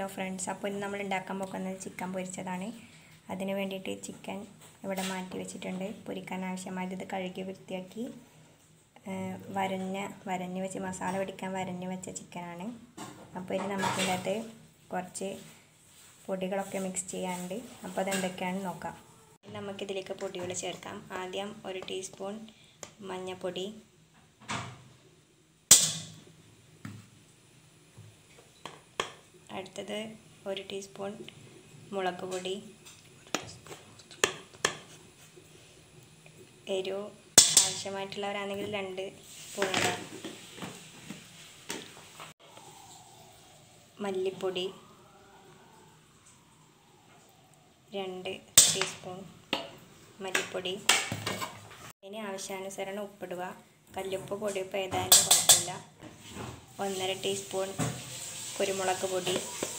Friends, അപ്പോൾ ഇന്ന് നമ്മൾ ഉണ്ടാക്കാൻ പോകുന്നത് ചിക്കൻ പൊരിച്ചതാണ്. അതിന് വേണ്ടിയിട്ട് ചിക്കൻ ഇവിടെ മാറ്റി വെച്ചിട്ടുണ്ട്. പൊരിക്കാൻ ആവശ്യമായത് ഇത് കഴുകി വൃത്തിയാക്കി വരഞ്ഞ് വെച്ച് മസാല പിടിക്കാൻ വരഞ്ഞ് വെച്ച ചിക്കനാണ്. അപ്പോൾ ഇനി നമുക്കിതിനകത്ത് കുറച്ച് പൊടികളൊക്കെ മിക്സ് ചെയ്യാനുണ്ട്. അപ്പോൾ അതെന്തൊക്കെയാണെന്ന് നോക്കാം. നമുക്കിതിലേക്ക് പൊടികൾ ചേർക്കാം. ആദ്യം 1 ടീസ്പൂൺ മഞ്ഞൾപ്പൊടി, അടുത്തത് 1 ടീസ്പൂൺ മുളക് പൊടി, എരിവ് ആവശ്യമായിട്ടുള്ളവരാണെങ്കിൽ 2 സ്പൂൺ ഇടാം, മല്ലിപ്പൊടി 2 ടീസ്പൂൺ മല്ലിപ്പൊടി, ഇതിന് ആവശ്യാനുസരണം ഉപ്പിടുക. കല്ലുപ്പ് പൊടിയുപ്പ് ഏതായാലും കുഴപ്പമില്ല. 1.5 ടീസ്പൂൺ കുരുമുളക് പൊടി.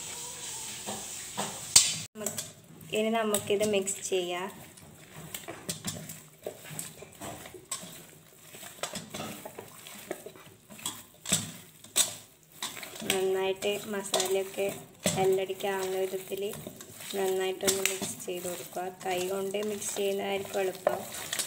ഇനി നമുക്കിത് മിക്സ് ചെയ്യാം. നന്നായിട്ട് മസാലയൊക്കെ എല്ലടിക്കാവുന്ന വിധത്തിൽ നന്നായിട്ടൊന്ന് മിക്സ് ചെയ്ത് കൊടുക്കുക. കൈ കൊണ്ട് മിക്സ് ചെയ്യുന്നതായിരിക്കും എളുപ്പം.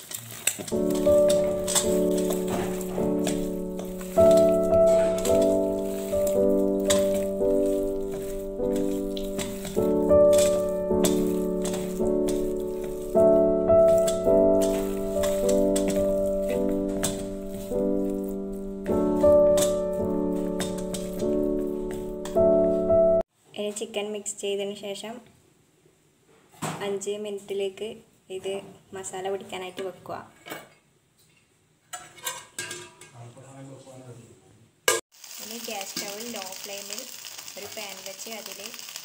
ഇനി ചിക്കൻ മിക്സ് ചെയ്തതിന് ശേഷം 5 മിനിറ്റിലേക്ക് ഇത് മസാല പിടിക്കാനായിട്ട് വെക്കുക. ഇനി ഗ്യാസ് സ്റ്റൗവിൽ ലോ ഫ്ലെയിമിൽ ഒരു പാൻ വെച്ച് അതിൽ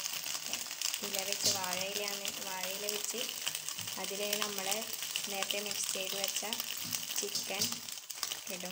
വാഴയില വെച്ച് അതിൽ നമ്മൾ നേരത്തെ മിക്സ് ചെയ്ത് വെച്ച ചിക്കൻ ഇടും.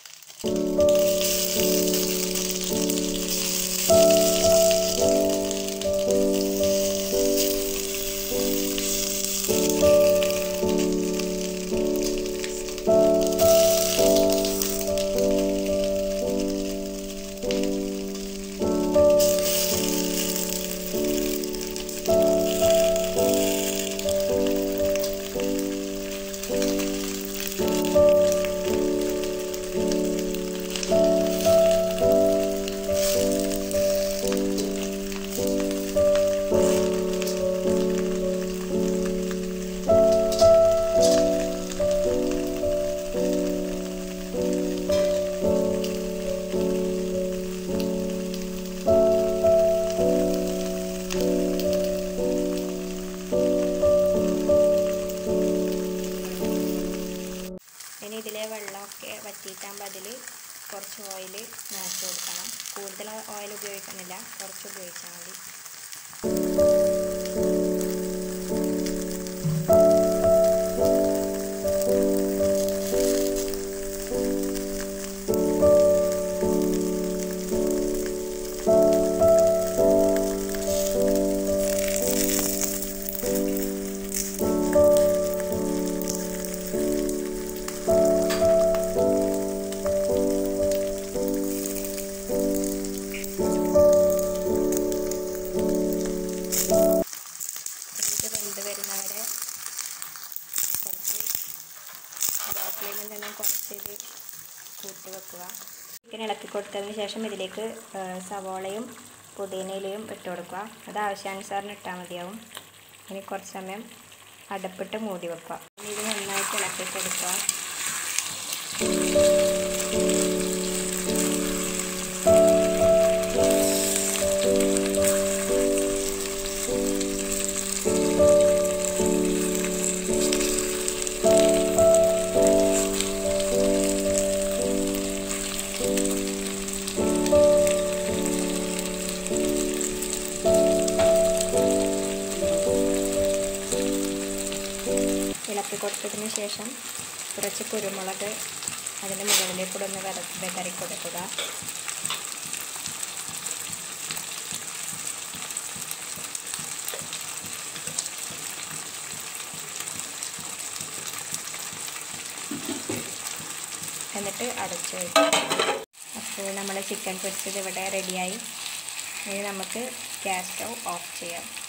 ഇനി ഇതിലെ വെള്ളമൊക്കെ വറ്റിയിട്ടാകുമ്പോൾ അതിൽ കുറച്ച് ഓയിൽ നിറച്ച് കൊടുക്കണം. കൂടുതൽ ഓയിൽ ഉപയോഗിക്കുന്നില്ല, കുറച്ച് ഉപയോഗിച്ചാൽ മതി. വരുന്നവരെ കുറച്ച് ലോ ഫ്ലെയിമിൽ തന്നെ കുറച്ച് ഇത് കൂട്ടി വെക്കുക. ചിക്കൻ ഇളക്കി കൊടുത്തതിന് ശേഷം ഇതിലേക്ക് സവോളയും പുതിനയിലയും ഇട്ട് കൊടുക്കുക. അത് ആവശ്യാനുസരണം ഇട്ടാൽ മതിയാവും. ഇനി കുറച്ച് സമയം അടപ്പിട്ട് മൂടി വെക്കുക. ഇനി ഇത് നന്നായിട്ട് ഇളക്കി കൊടുക്കുക. ഇളക്കി കൊടുത്തതിന് ശേഷം കുറച്ച് കുരുമുളക് അതിൻ്റെ മുകളിലേക്കൂടെ ഒന്ന് വിതറി കൊടുക്കുക. എന്നിട്ട് അടച്ചു വയ്ക്കുക. അപ്പോൾ നമ്മൾ ചിക്കൻ പൊരിച്ചത് ഇവിടെ റെഡിയായി. ഇനി നമുക്ക് ഗ്യാസ് സ്റ്റൗ ഓഫ് ചെയ്യാം.